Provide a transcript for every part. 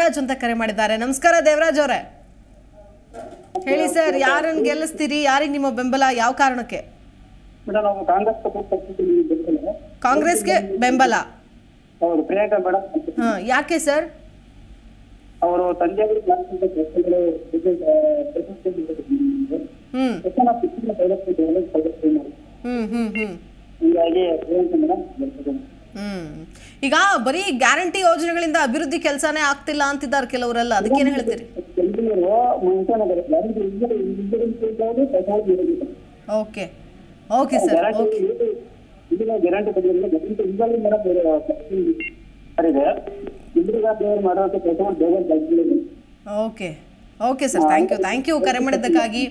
ದೇವರಾಜ್ ಅಂತ ಕರೆ ಮಾಡಿದ್ದಾರೆ. ನಮಸ್ಕಾರ ದೇವರಾಜ್ ಅವರೇ, ಹೇಳಿ ಸರ್, ಯಾರನ್ನು ಗೆಲ್ಲಿಸ್ತೀರಿ? ಯಾರಿಗೆ ನಿಮ್ಮ ಬೆಂಬಲ? ಯಾವ ಕಾರಣಕ್ಕೆ? ಕಾಂಗ್ರೆಸ್ಗೆ ಬೆಂಬಲ. ಪ್ರಿಯಾಂಕಾ ಮೇಡಮ್. ಯಾಕೆ ಸರ್? ಅವರು ತಂದೆ ಈಗ ಬರೀ ಗ್ಯಾರಂಟಿ ಯೋಜನೆಗಳಿಂದ ಅಭಿವೃದ್ಧಿ ಕೆಲಸನೇ ಆಗ್ತಿಲ್ಲ ಅಂತಿದ್ದಾರೆ ಕೆಲವರೆಲ್ಲ, ಅದಕ್ಕೇನು ಹೇಳ್ತೀರಿ? Okay okay sir, okay okay sir, thank you ಕರೆ ಮಾಡಿದ್ದಕ್ಕಾಗಿ.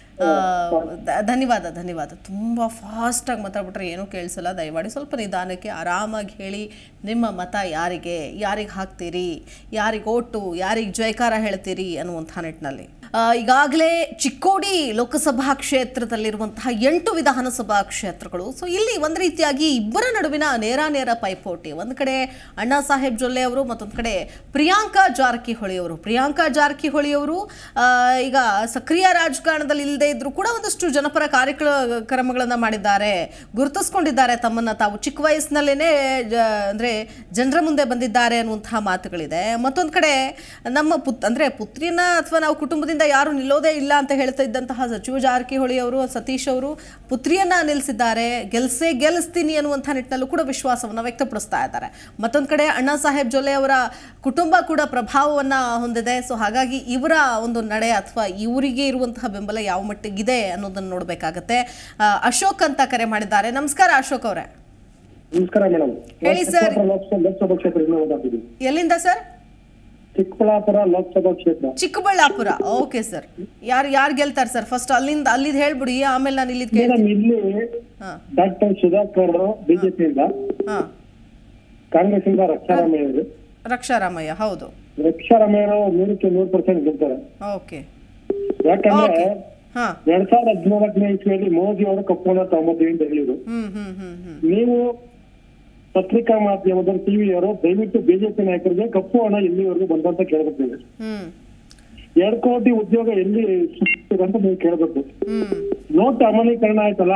ಧನ್ಯವಾದ ಧನ್ಯವಾದ. ತುಂಬ ಫಾಸ್ಟಾಗಿ ಮಾತಾಡ್ಬಿಟ್ರೆ ಏನೂ ಕೇಳಿಸಲ್ಲ. ದಯಮಾಡಿ ಸ್ವಲ್ಪ ನಿಧಾನಕ್ಕೆ ಆರಾಮಾಗಿ ಹೇಳಿ. ನಿಮ್ಮ ಮತ ಯಾರಿಗೆ ಹಾಕ್ತೀರಿ, ಯಾರಿಗೆ ಓಟು, ಯಾರಿಗೆ ಜಯಕಾರ ಹೇಳ್ತೀರಿ ಅನ್ನುವಂಥ ನಿಟ್ಟಿನಲ್ಲಿ ಈಗಾಗಲೇ ಚಿಕ್ಕೋಡಿ ಲೋಕಸಭಾ ಕ್ಷೇತ್ರದಲ್ಲಿರುವಂತಹ 8 ವಿಧಾನಸಭಾ ಕ್ಷೇತ್ರಗಳು. ಸೊ ಇಲ್ಲಿ ಒಂದು ರೀತಿಯಾಗಿ ಇಬ್ಬರ ನಡುವಿನ ನೇರ ಪೈಪೋಟಿ. ಒಂದು ಕಡೆ ಅಣ್ಣಾ ಸಾಹೇಬ್ ಜೊಲ್ಲೆ ಅವರು, ಮತ್ತೊಂದು ಕಡೆ ಪ್ರಿಯಾಂಕಾ ಜಾರಕಿಹೊಳಿ ಅವರು. ಈಗ ಸಕ್ರಿಯ ರಾಜಕಾರಣದಲ್ಲಿ ಇಲ್ಲದೆ ಇದ್ರೂ ಕೂಡ ಒಂದಷ್ಟು ಜನಪರ ಕಾರ್ಯಕ್ರಮಗಳನ್ನು ಮಾಡಿದ್ದಾರೆ, ಗುರುತಿಸ್ಕೊಂಡಿದ್ದಾರೆ ತಮ್ಮನ್ನ ತಾವು. ಚಿಕ್ಕ ವಯಸ್ಸಿನಲ್ಲೇನೆ ಅಂದ್ರೆ ಜನರ ಮುಂದೆ ಬಂದಿದ್ದಾರೆ ಅನ್ನುವಂತಹ ಮಾತುಗಳಿದೆ. ಮತ್ತೊಂದು ಕಡೆ ನಮ್ಮ ಪುತ್ರಿಯನ್ನ ಅಥವಾ ನಾವು ಕುಟುಂಬದಿಂದ ಯಾರು ನಿಲ್ಲೋದೇ ಇಲ್ಲ ಅಂತ ಹೇಳ್ತಾ ಇದ್ದಂತಹ ಸಚಿವ ಜಾರಕಿಹೊಳಿ ಅವರು, ಸತೀಶ್ ಅವರು ಪುತ್ರಿಯನ್ನ ನಿಲ್ಲಿಸಿದ್ದಾರೆ. ಗೆಲ್ಲಿಸ್ತೀನಿ ಅನ್ನುವಂಥ ನಿಟ್ಟಿನಲ್ಲೂ ಕೂಡ ವಿಶ್ವಾಸವನ್ನು ವ್ಯಕ್ತಪಡಿಸ್ತಾ ಇದ್ದಾರೆ. ಮತ್ತೊಂದು ಕಡೆ ಅಣ್ಣಾ ಸಾಹೇಬ್ ಜೊಲ್ಲೆ ಅವರ ಕುಟುಂಬ ಕೂಡ ಪ್ರಭಾವವನ್ನ ಹೊಂದಿದೆ. ಸೊ ಹಾಗಾಗಿ ಇವರ ಒಂದು ನಡೆ ಅಥವಾ ಇವರಿಗೆ ಇರುವಂತಹ ಬೆಂಬಲ ಯಾವ ಮಟ್ಟಿಗಿದೆ ಅನ್ನೋದನ್ನು ನೋಡ್ಬೇಕಾಗತ್ತೆ. ಅಶೋಕ್ ಅಂತ ಕರೆ ಮಾಡಿದ್ದಾರೆ. ನಮಸ್ಕಾರ ಅಶೋಕ್ ಅವರೇ. ನಮಸ್ಕಾರ ಮೇಡಮ್. ಹೇಳಿ ಸರ್, ಲೋಕಸಭಾ ಕ್ಷೇತ್ರ ಎಲ್ಲಿಂದ ಸರ್? ಚಿಕ್ಕಬಳ್ಳಾಪುರ ಲೋಕಸಭಾ ಕ್ಷೇತ್ರ. ಚಿಕ್ಕಬಳ್ಳಾಪುರ. ಓಕೆ ಸರ್, ಯಾರು ಗೆಲ್ತಾರೆ ಸರ್? ಫಸ್ಟ್ ಅಲ್ಲಿದ್ ಹೇಳ್ಬಿಡಿ, ಆಮೇಲೆ ನಾನು ಇಲ್ಲಿ ಡಾಕ್ಟರ್ ಸುಧಾಕರ್ ಬಿಜೆಪಿಯಿಂದ, ಕಾಂಗ್ರೆಸ್ ಇಂದ ರಕ್ಷಾರಾಮಯ್ಯ. ಹೌದು, ರಕ್ಷಾರಾಮಯ್ಯ 100% ಗೆಲ್ತಾರೆ. ಓಕೆ. ಯಾಕಂದ್ರೆ 2014ನೇ ಇಸ್ವಿಯಲ್ಲಿ ಮೋದಿ ಅವರು ಕಪ್ಪುನ ತಗೊಂಬಂದಿವಿ ಹೇಳಿದ್ರು. ನೀವು ಪತ್ರಿಕಾ ಮಾಧ್ಯಮದಲ್ಲಿ ಟಿವಿಯವರು ದಯವಿಟ್ಟು ಬಿಜೆಪಿ ನಾಯಕರಿಗೆ ಕಪ್ಪು ಹಣ ಎಲ್ಲಿವರೆಗೂ ಬಂದಂತ ಕೇಳಬೇಕು. 2 ಕೋಟಿ ಉದ್ಯೋಗ ಎಲ್ಲಿ ಅಂತ ನೀವು ಕೇಳಬೇಕು. ನೋಟ್ ಅಮಲೀಕರಣ ಆಯ್ತಲ್ಲ,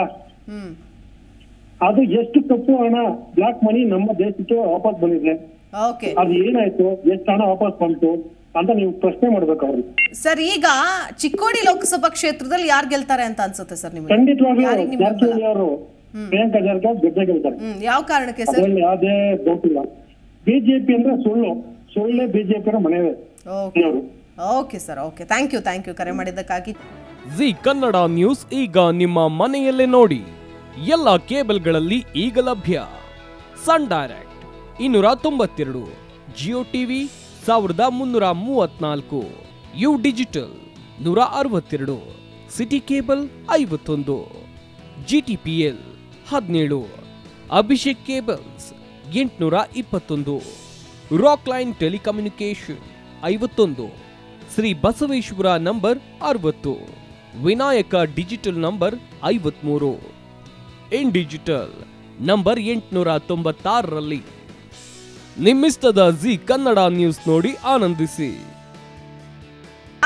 ಅದು ಎಷ್ಟು ಕಪ್ಪು ಹಣ ಬ್ಲಾಕ್ ಮನಿ ನಮ್ಮ ದೇಶಕ್ಕೆ ವಾಪಸ್ ಬಂದಿದೆ, ಅದು ಏನಾಯ್ತು, ಎಷ್ಟು ಹಣ ವಾಪಸ್ ಬಂತು ಅಂತ ನೀವು ಪ್ರಶ್ನೆ ಮಾಡ್ಬೇಕು ಅವ್ರಿಗೆ. ಸರ್, ಈಗ ಚಿಕ್ಕೋಡಿ ಲೋಕಸಭಾ ಕ್ಷೇತ್ರದಲ್ಲಿ ಯಾರು ಗೆಲ್ತಾರೆ ಅಂತ ಅನ್ಸುತ್ತೆ ಸರ್ ನಿಮಗೆ? ಖಂಡಿತವಾಗ್ಲೂ ಜಾರಕಿಹೊಳಿ ಅವರು, ಪ್ರಿಯಾಂಕಾ ಜಾರಕಿಹೊಳಿ ಗೆದ್ದೇ ಗೆಲ್ತಾರೆ. ಯಾವ ಕಾರಣಕ್ಕೆ ಸರ್? ಯಾವುದೇ ಡೌಟ್ ಇಲ್ಲ. ಬಿಜೆಪಿ ಅಂದ್ರೆ ಸುಳ್ಳೆ ಬಿಜೆಪಿ ಮನೆಯೇ. Okay sir, okay. Thank you ಕರೆ ಮಾಡಿದ್ದಕ್ಕಾಗಿ. ಜಿ ಕನ್ನಡ ನ್ಯೂಸ್ ಈಗ ನಿಮ್ಮ ಮನೆಯಲ್ಲೇ ನೋಡಿ. ಎಲ್ಲ ಕೇಬಲ್ಗಳಲ್ಲಿ ಈಗ ಲಭ್ಯ. Sun Direct 292, Jio TV 1334, U Digital 162, City Cable 51, GTPL 17, Abhishek Cables 821, Rock Line Telecommunication 51, Shri Basaveshwara number 60, Vinayaka digital number 53, In Digital number 896ರಲ್ಲಿ. ನಿಮ್ಮಿಸ್ತದ ಜಿ ಕನ್ನಡ ನ್ಯೂಸ್ ನೋಡಿ ಆನಂದಿಸಿ.